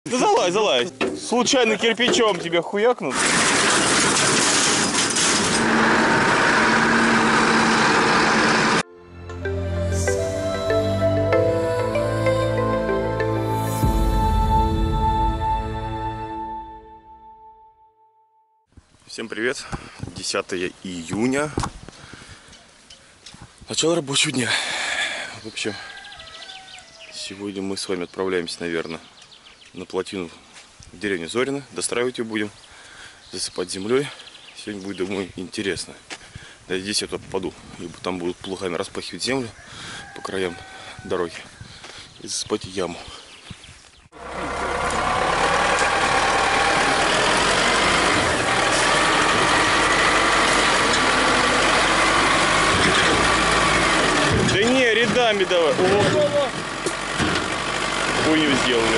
Да залазь, залазь. Случайно кирпичом тебя хуякнут. Всем привет. 10 июня. Начало рабочего дня. В общем, сегодня мы с вами отправляемся, наверное, на плотину в деревню Зорино. Достраивать ее будем, засыпать землей. Сегодня будет, думаю, интересно. Надеюсь, я туда попаду. Ибо там будут плугами распахивать землю по краям дороги и засыпать яму. Да не, рядами давай. Хуйню сделали.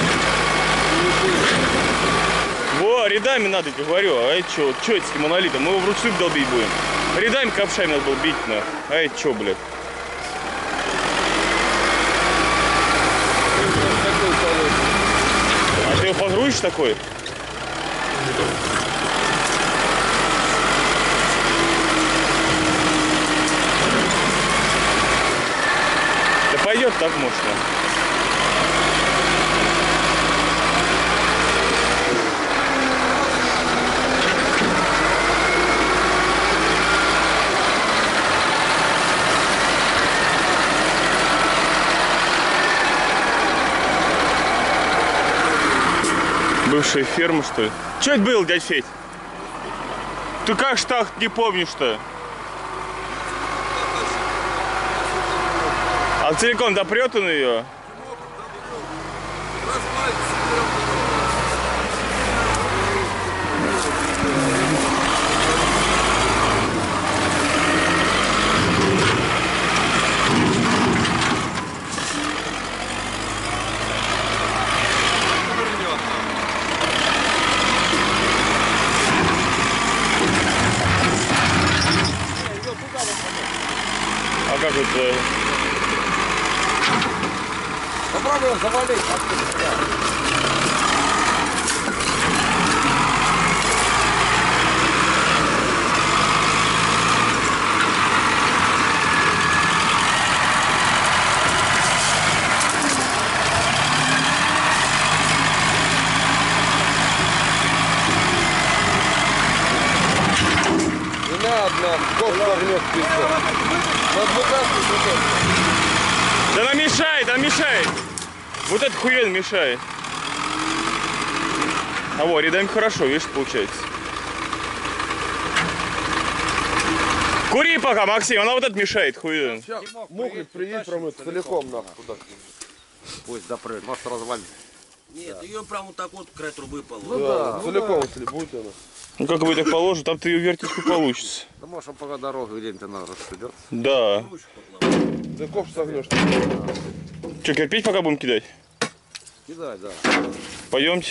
Во, рядами надо, я говорю. А это что? Что это с этим монолитом? Мы его вручную долбить будем. Рядами ковшами надо было бить, на. А это что, блядь? А ты его погрузишь такой? Да пойдет так можно. Бывшая ферма, что ли? Что это было, дядь Федь? Ты как ж так не помнишь-то? А целиком допрет он ее? А как это? Попробуем завалить. Не надо, сколько огнёт песок. Да она мешает, она мешает. Вот это хуйня мешает. А вот, рядами хорошо, видишь, получается. Кури пока, Максим, она вот это мешает, хуйня. Мухлик приедет промыть целиком нахуй туда. Пусть допрыгнет, может развалить. Нет, ее прям вот так вот край трубы положить. Ну да, целиком если будет она. Ну как бы так положишь, там ты ее вертишку получится. Да может он пока дорогу где-нибудь она расшибет. Да. Да ковш согнешь. Че, кирпич пока будем кидать? Кидай, да. Пойдемте.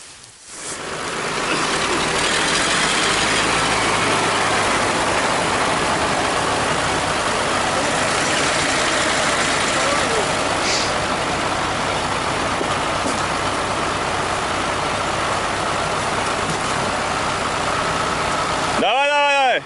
Давай, давай, давай.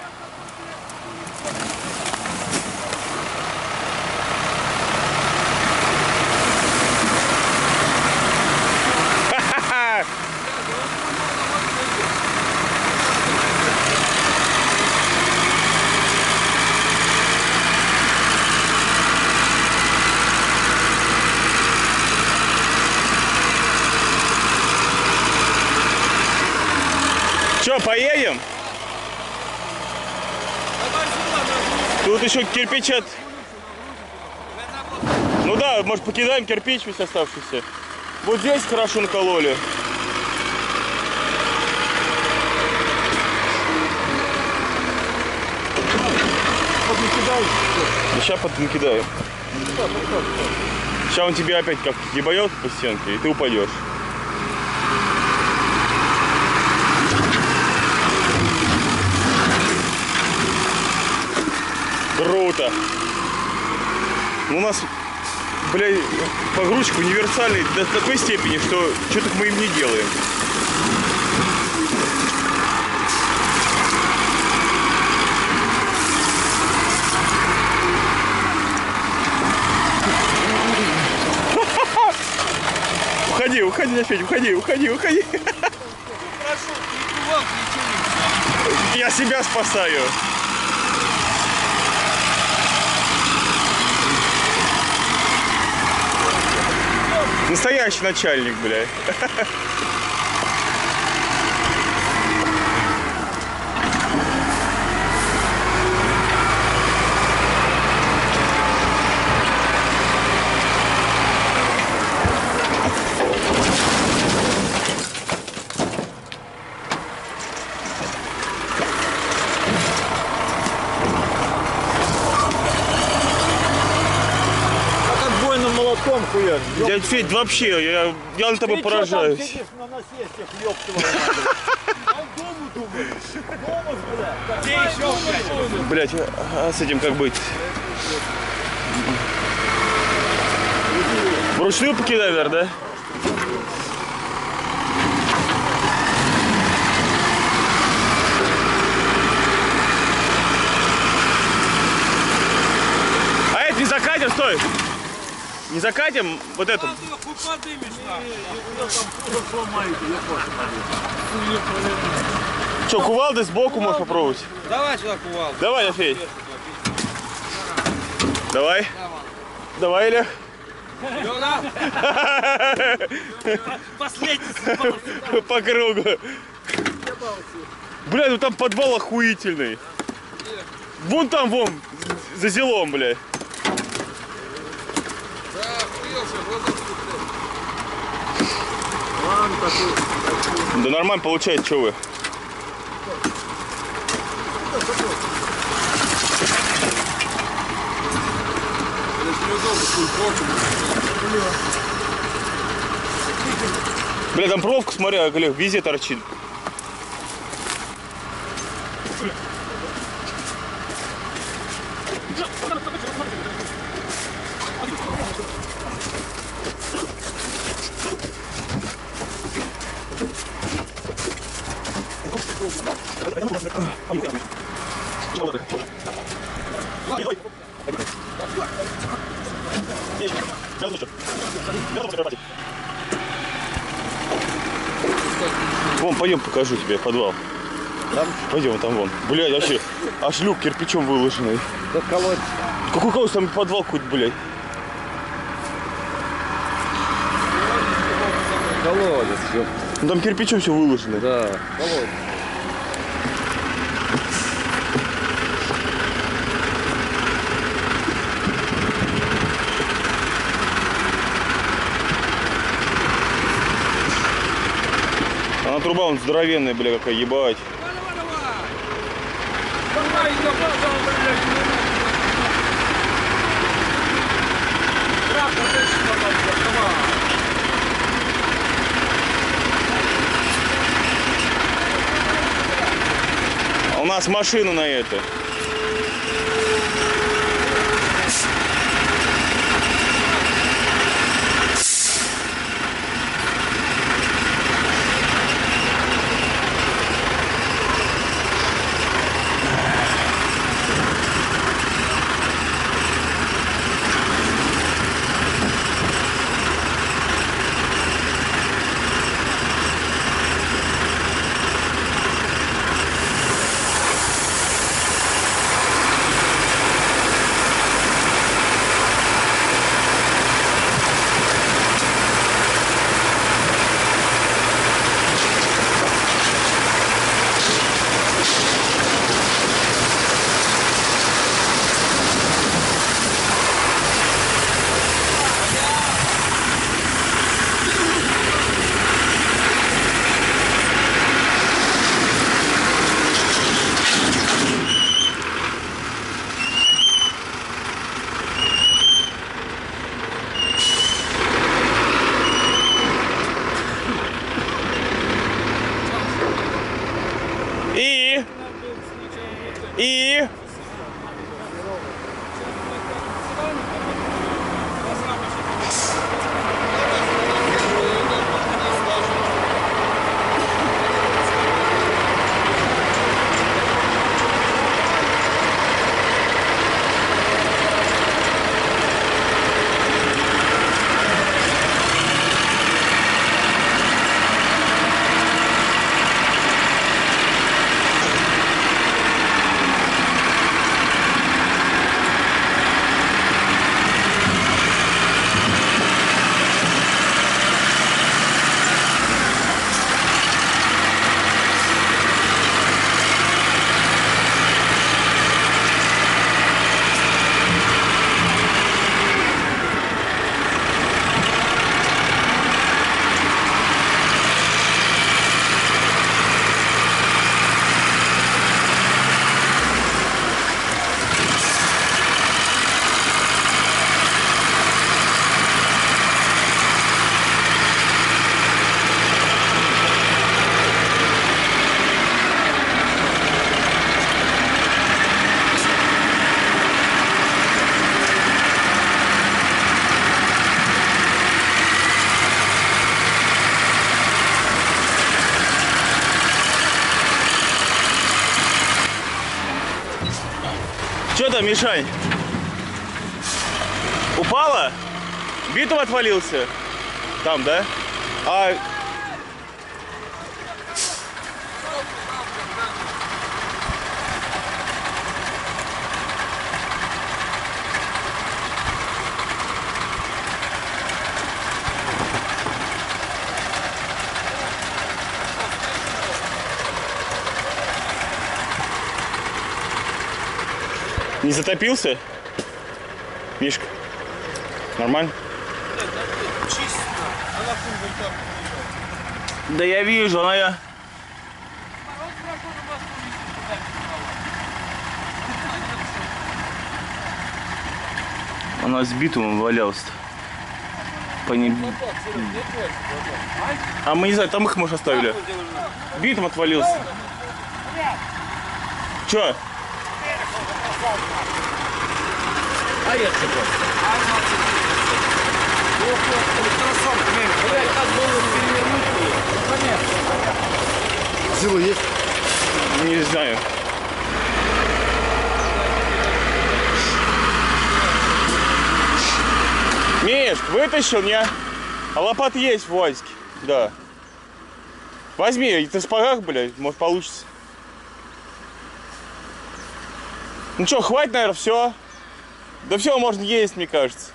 Че, поедем? Тут еще кирпичат. Ну да, может покидаем кирпич весь оставшийся. Вот здесь хорошо накололи. Сейчас поднакидаю. Сейчас он тебе опять как ебает по стенке, и ты упадешь. Круто. У нас блядь, погрузчик универсальный до такой степени, что что-то мы им не делаем. Уходи, уходи, опять, уходи, уходи, уходи. Я себя спасаю. Настоящий начальник, бля. Молотком хуяк. Дядь Федь, вообще, я на тобой поражаюсь. Ты сидишь на насестях, ёб твою мать. Он дому думает. Дома, блядь. Где еще, Блять, а с этим как быть? Вручную покидай, наверное, да? А это не закатим, стой! Не закатим вот эту. Что, кувалды сбоку можешь попробовать? Давай сюда кувалду. Давай, Афей. Давай. Давай, Олег. Последний. По кругу. Бля, ну там подвал охуительный. Вон там, вон, за зелом, бля. Да нормально получается, что вы? Бля, там проволока, смотри, Олег, везде торчит. Вон, пойдем покажу тебе подвал. Там? Пойдем, там вон. Блядь, вообще, аж люк кирпичом выложенный. Как колодец. Какой колодец, там подвал какой-то, блядь. Колодец, ёп. Ну, там кирпичом все выложено. Да, колодец. Она труба, он здоровенная, бля, какая, ебать. У нас машина на это. там, Мишань? Упала? Битум отвалился? Там, да? А... Не затопился? Мишка? Нормально? Чисто. Она Да я вижу, она я... Она с битумом валялась. По ней... А мы не знаем, там их, может, оставили. Битум отвалился. Чё? А я что? Сила есть? Не знаю. Миш, вытащил, не? А лопата есть в УАЗике. Да. Возьми, ты в сапогах, блядь, может получится. Ну что, хватит, наверное, все. Да все, можно есть, мне кажется.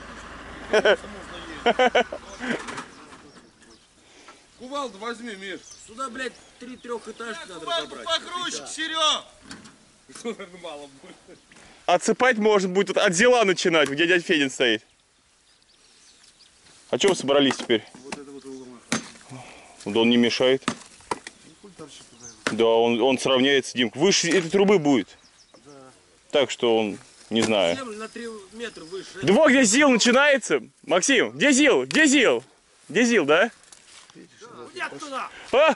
Кувалду возьми, Миш. Сюда, блядь, 3 трехэтажки надо разобрать. Покруче, Серег! Мало будет. Отсыпать можно будет тут от зела начинать, где дядя Федин стоит. А что вы собрались теперь? Вот это вот угол. Да он не мешает. Да, он сравняется, Димка. Выше этой трубы будет. Да. Так что он, не знаю. Землю на 3 метра выше. Да вот где ЗИЛ начинается. Максим, где ЗИЛ? Где ЗИЛ? Где ЗИЛ, да? Нет туда! А!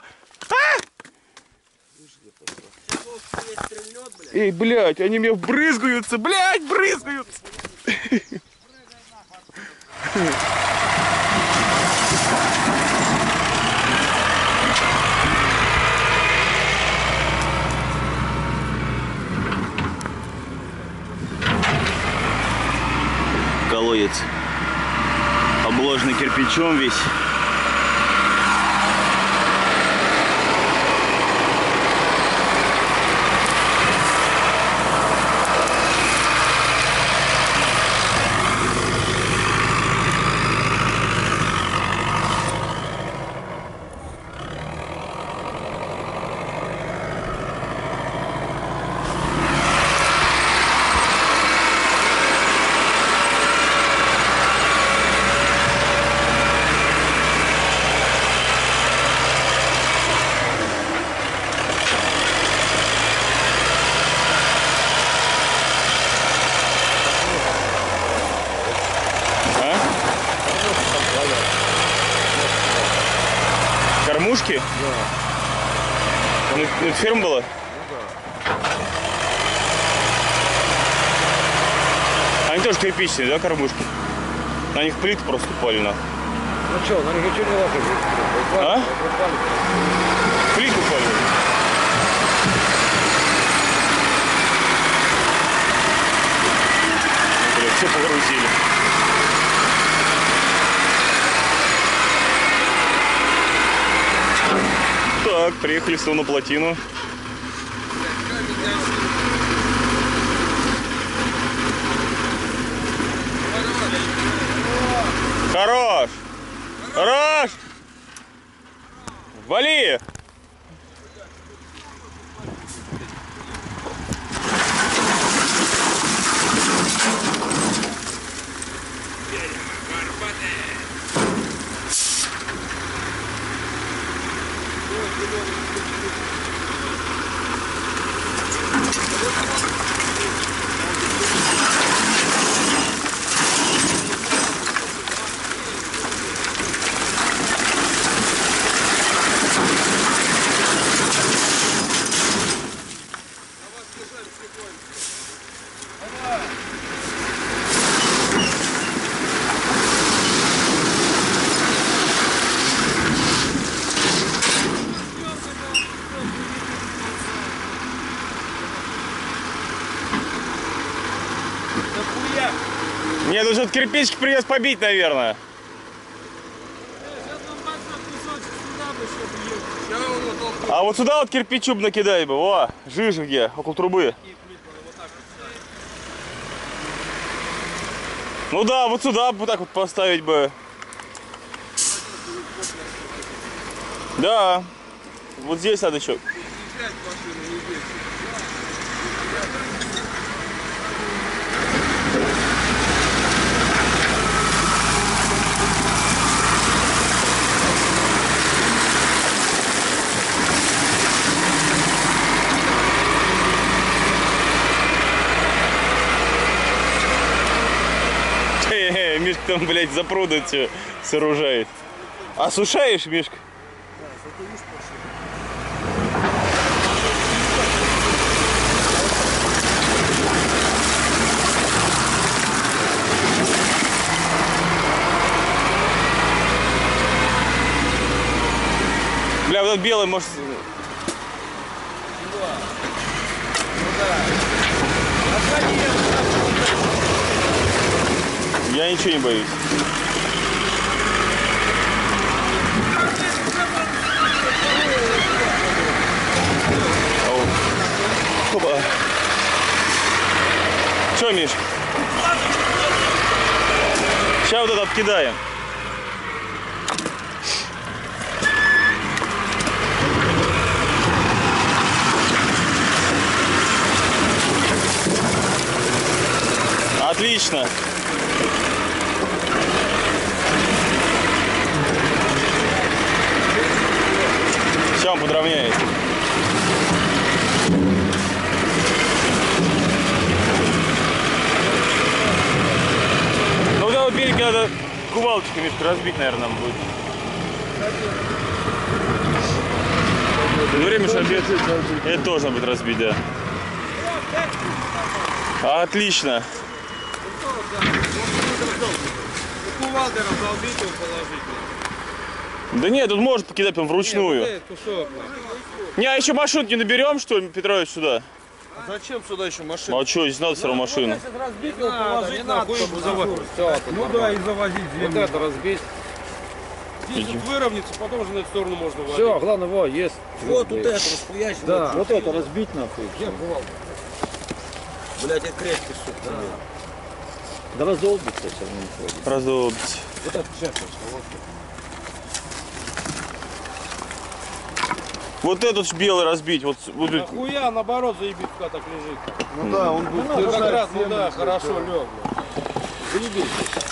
Эй, блядь, они мне брызгаются, блядь, брызгаются. Колодец обложенный кирпичом весь. Кормушки? Да. Ну, это ферма была? Ну да. Они тоже кирпичные, да, кормушки? На них плиты просто упали на. Ну что, на них ничего не ложится? А? Плиты упали. Блин, все погрузили. Так, приехали снова на плотину. Хорош! Хорош! Вали! тут же кирпичики придется побить, наверное. А вот сюда вот кирпичу бы накидать бы. О, жижа где, около трубы. Ну да, вот сюда вот так вот поставить бы. Да. Вот здесь надо еще. Мишка там, блядь, запруды все сооружает. Осушаешь, Мишка? Бля, вот этот белый, может... Я ничего не боюсь. Опа. Че, Миш? Сейчас вот это откидаем. Отлично. Сейчас он подровняет. Ну да, вот берег надо кувалочкой, Мишка, разбить, наверное, нам будет. Время же обед. Это тоже будет разбить, да. Отлично. Кувалдой раздолбить его положить. Да нет, тут может покидать прям вручную. Нет, кусок. Не, а еще машину не наберем, что ли, Петрович, сюда? А зачем сюда еще машина? Ну а что, здесь надо все равно машину. Разбить его, положить на завод. Ну да, и завозить землю. Вот это разбить. Здесь вот выровняться, потом уже на эту сторону можно валить. Все, главное, вот, есть. Вот это расхуячить. Да, вот это разбить нахуй. Я бывал. Блять, это крепкий суп. Да раздолбится все равно не ходит. Раздолбить. Вот это сейчас. Вот этот белый разбить. Вот, Нахуя, наоборот, заебитка так лежит. Ну да, он будет Ну как раз, ну да, хорошо лег. заебись.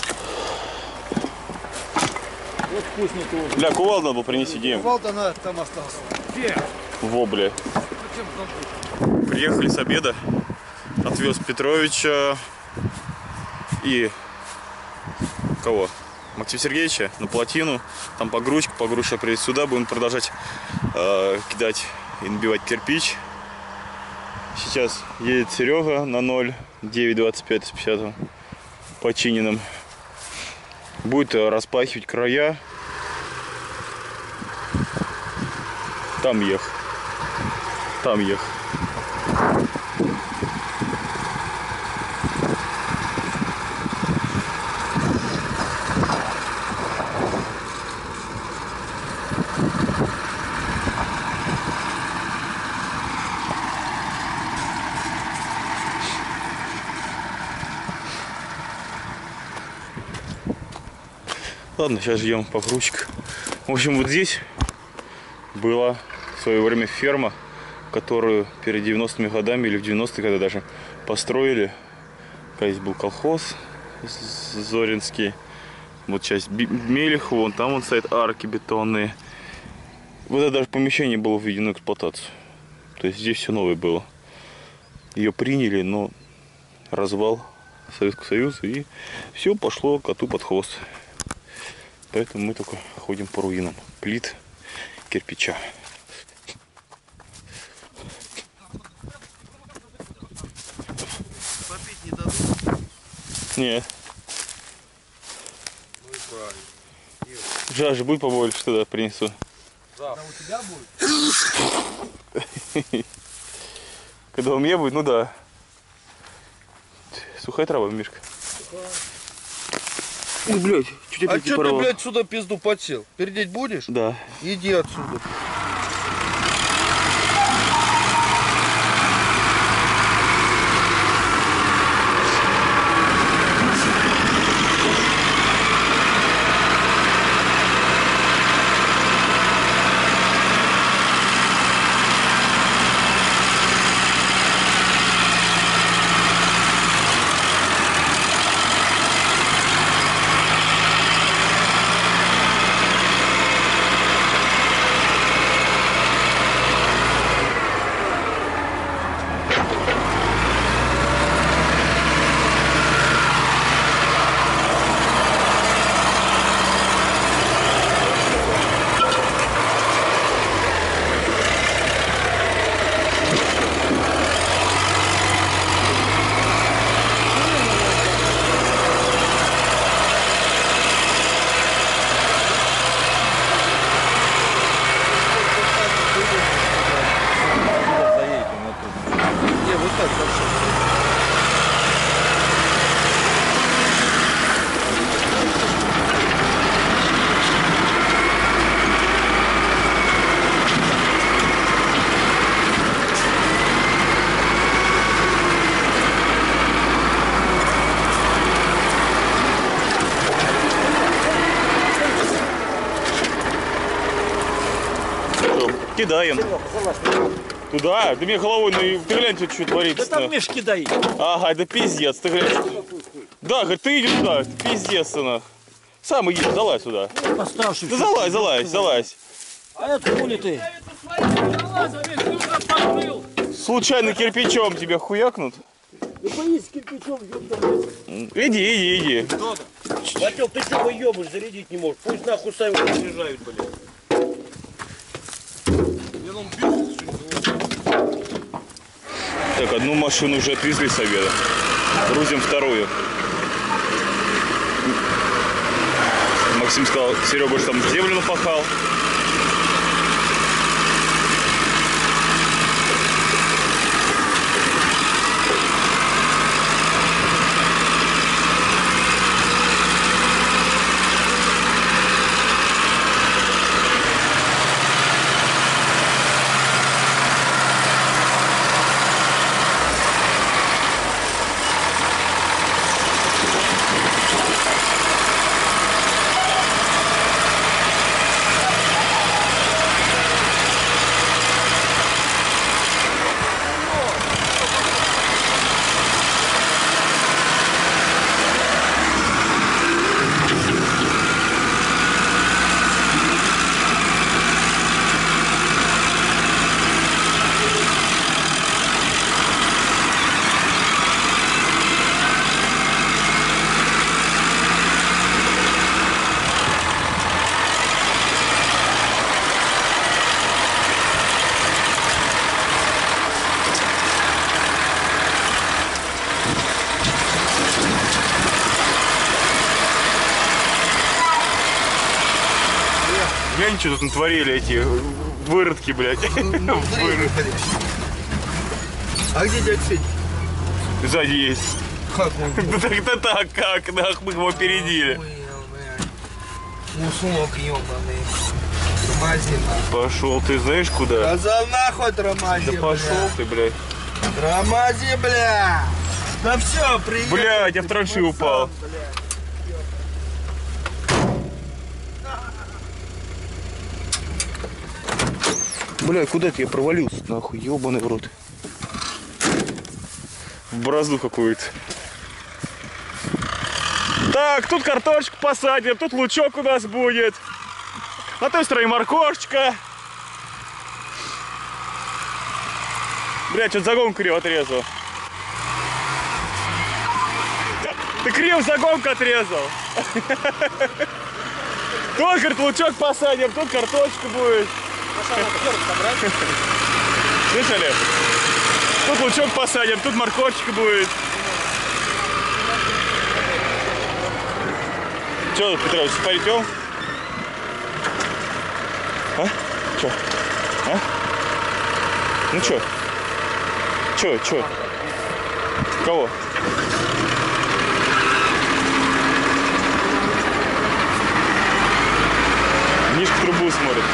Вот вкусный тоже. Бля, кувалду надо было принести, Дим. Кувалда она там остался. Где? Во, бля. Приехали с обеда. Отвез Петровича и кого? Максима Сергеевича на плотину. Там погрузчик приедет сюда. Будем продолжать кидать и набивать кирпич. Сейчас едет Серега на 0,925 с 50 починенным. Будет распахивать края. Там ехал. Там ехал. Ладно, сейчас ждем погрузчик. В общем, вот здесь была в свое время ферма, которую перед 90-ми годами или в 90-е годы даже построили. Здесь был колхоз Зоринский. Вот часть Мелехова, вон там стоят арки бетонные. Вот это даже помещение было введено в эксплуатацию. То есть здесь все новое было. Ее приняли, но развал Советского Союза, и все пошло коту под хвост. Поэтому мы только ходим по руинам плит кирпича. Попить не дадут? Нет. Ну и правильно. Жажа будет побольше, тогда принесу. Завтра у тебя будет? Когда у меня будет, ну да. Сухая трава, Мишка. Ой, блядь, чуть А что ты, блядь, сюда пизду подсел? Пердеть будешь? Да. Иди отсюда. Кидаем. Туда? Да мне головой, ну ты глянь, тут что творится. Да там мешки дай. Ага, да пиздец, ты глянь. Да, говорит, ты иди туда, это пиздец, нах. Сам иди, залазь сюда. Оставшийся. Да залазь. А это хули ты? Случайно кирпичом тебя хуякнут? Да боись кирпичом, ёпта. Иди. Батёк, ты чё выёбываешь, зарядить не можешь? Пусть нахуй сами приезжают, блядь. Так, одну машину уже отвезли с обеда. Грузим вторую. Максим сказал, Серега же там землю напахал. Глянь, что тут натворили эти выродки, блядь. Выродки. А где дядь Федь? Сзади есть. Как он? Да так, как? Нах, мы его опередили. Мусулок ебаный. Тормози. Пошел, ты знаешь куда? Сказал нахуй тормози, Да пошел ты, блядь. Тормози, бля. Да все, приехали. Блядь, я в транши упал. Блядь, куда ты я провалился, нахуй, ебаный в рот. В борозду какую-то. Так, тут картошечку посадим, тут лучок у нас будет. На той стороне морковочка. Блядь, что-то загонку криво отрезал. Ты криво загонку отрезал. Тут, говорит, лучок посадим, тут картошка будет. Слышали? Тут лучок посадим, тут морковочка будет. Че, Петрович, пойдем? А? Че? А? Ну че? Че? Кого? Вниз в трубу смотрит.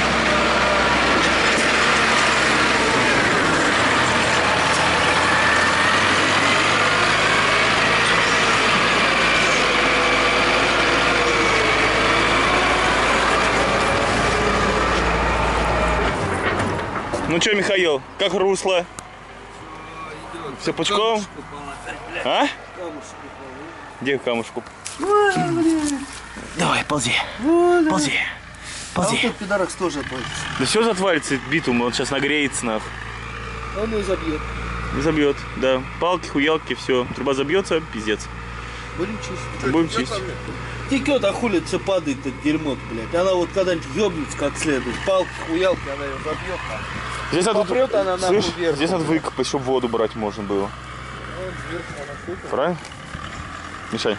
Ну что, Михаил, как русло? Все пучком? А? Где камушку? Давай, ползи. Ползи. Ползи. А вот тут пидоракс тоже отвалится. Да все затвалится битум, он сейчас нагреется нахуй. Он и забьет. Не забьет, да. Палки, хуялки, все. Труба забьется, пиздец. Будем чистить. Будем чистить. Текет, а хули все падает, это дерьмо, блядь. Она вот когда-нибудь ёбнется как следует. Палки, хуялки, она ее забьет. Здесь надо, попрет она нахуй вверх. здесь надо выкопать, чтобы воду брать можно было. Правильно? Мишань.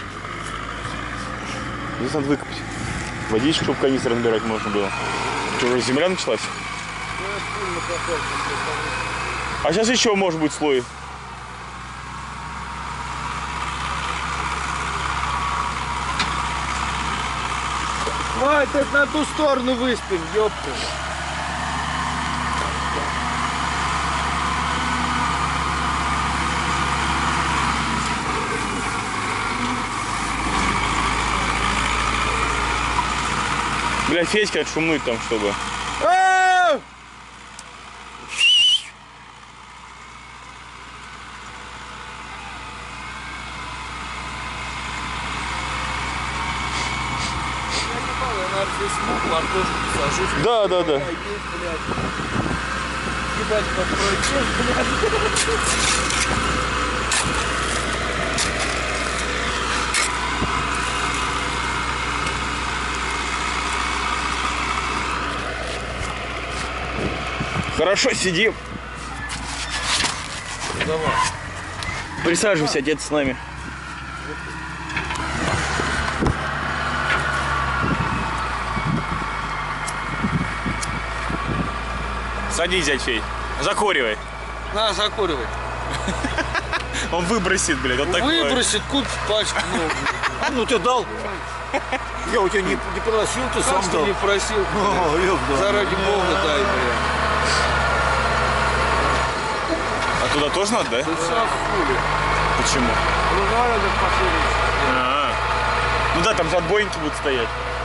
Здесь надо выкопать. Водичку, чтобы канистры набирать можно было. Что, уже земля началась? А сейчас еще может быть слой. Ой, ты на ту сторону выспим, ёпта. Бля, Федька отшумнуть там, чтобы. Да, да, да. Хорошо сидим. Давай. Присаживайся, отец с нами. Садись, дядь Федь. Закуривай. На, закуривай. Он выбросит, блядь, вот такой. Выбросит, купит пачку. Ну тебе дал. Я у тебя не просил, ты сам Как дал. ты не просил? О, ёпта. Заради бога дай, бля. А туда тоже надо, да? Ты сам хули. Почему? Ну надо посмотреть. Ну да, там же отбойники будут стоять.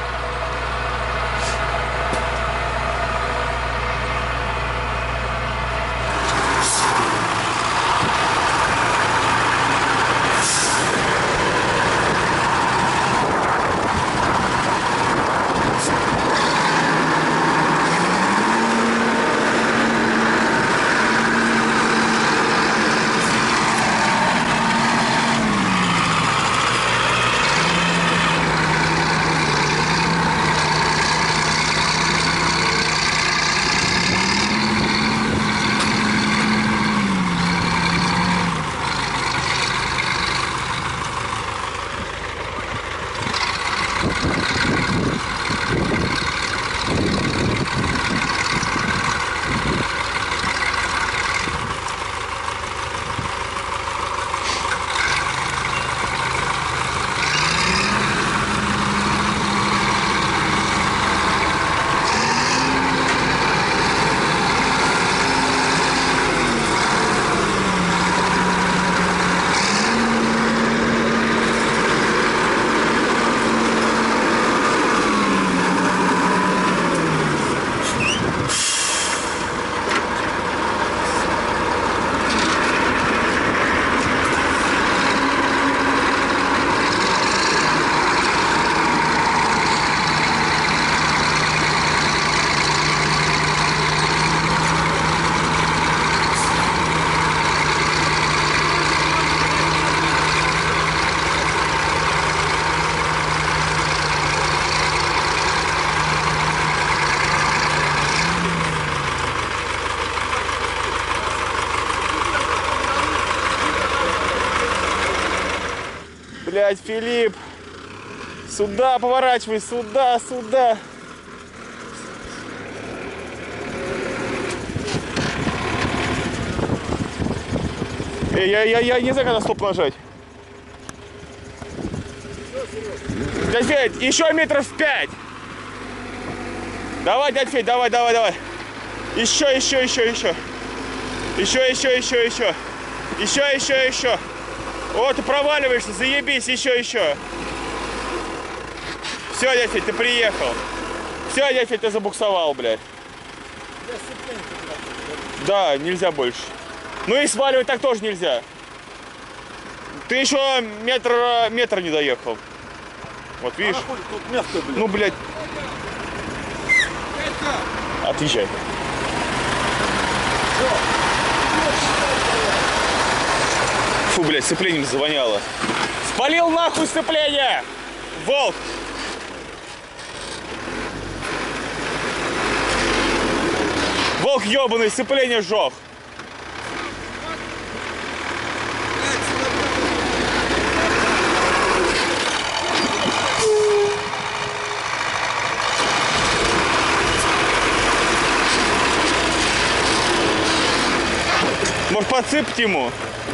Блядь, Филипп, сюда поворачивай, сюда, сюда. Я не знаю, когда стоп нажать. Дядь Федь, еще метров 5. Давай, дядь Федь, давай, давай, давай. Еще. Еще. О, ты проваливаешься, заебись, еще. Все, дядь Федь, ты приехал. Все, дядь Федь, ты забуксовал, блядь. Да, нельзя больше. Ну и сваливать так тоже нельзя. Ты еще метр не доехал. Вот видишь? Тут мягко, блядь. Ну, блядь. Отъезжай. Фу, блядь, сцеплением завоняло. Спалил нахуй сцепление! Волк! Волк ебаный, сцепление сжег. Может, подсыпать ему?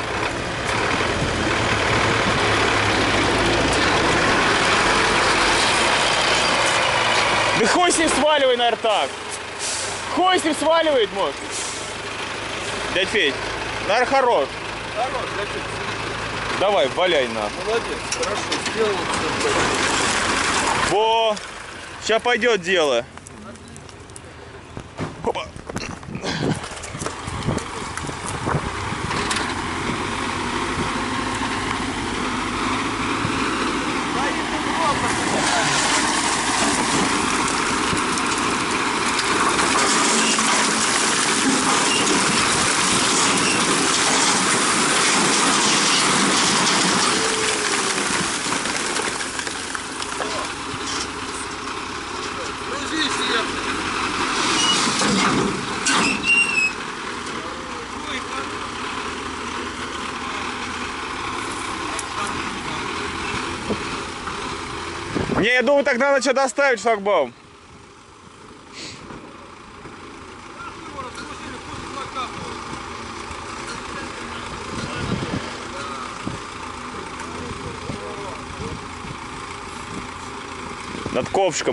Да хуй с ним сваливай, наверное, так. Хуй с ним сваливает, может. Дядь Федь, наверное, хорош. Хорош, дядь Федь. Давай, валяй на. Молодец, хорошо, сделал. Во, сейчас пойдет дело. Опа. Не, я думаю, так надо что доставить шлагбаум. Над ковшиком.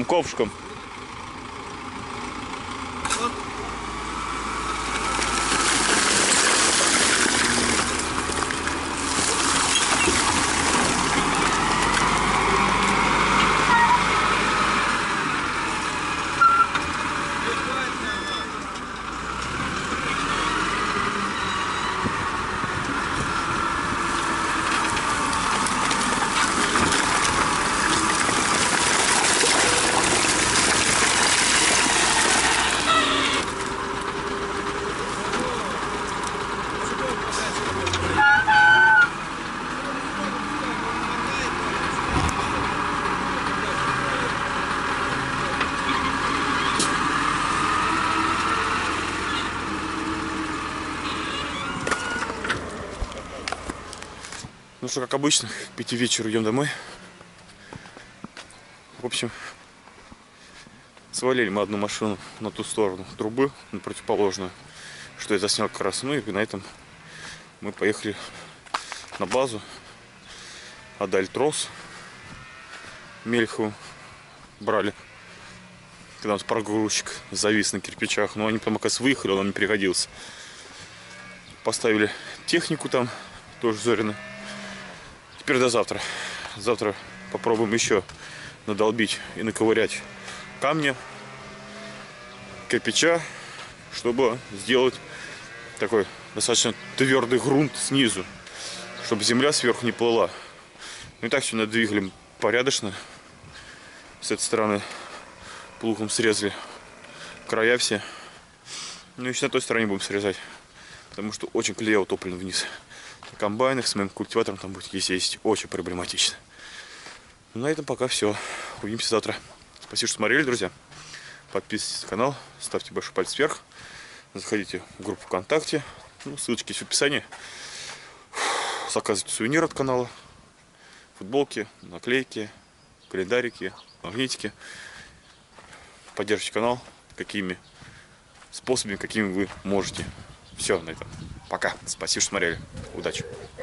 Ну что, как обычно, к 5 вечера идем домой. В общем, свалили мы одну машину на ту сторону трубы, на противоположную, что я заснял как раз. Ну и на этом мы поехали на базу, отдали трос Мельхову, брали. Когда у нас прогрузчик завис на кирпичах, но они потом, оказывается, выехали, он нам не пригодился. Поставили технику там, тоже Зорина. Теперь до завтра. Завтра попробуем еще надолбить и наковырять камни, кирпича, чтобы сделать такой достаточно твердый грунт снизу, чтобы земля сверху не плыла. Ну и так все надвигали порядочно. С этой стороны плугом срезали края все. Ну и еще на той стороне будем срезать, потому что очень колея утоплена вниз. На комбайнах с моим культиватором там будет ездить очень проблематично. Ну, на этом пока все. Увидимся завтра. Спасибо, что смотрели, друзья. Подписывайтесь на канал, ставьте большой палец вверх. Заходите в группу ВКонтакте. Ну, ссылочки есть в описании. Заказывайте сувениры от канала. Футболки, наклейки, календарики, магнитики. Поддержите канал какими способами, какими вы можете. Все на этом. Пока. Спасибо, что смотрели. Удачи.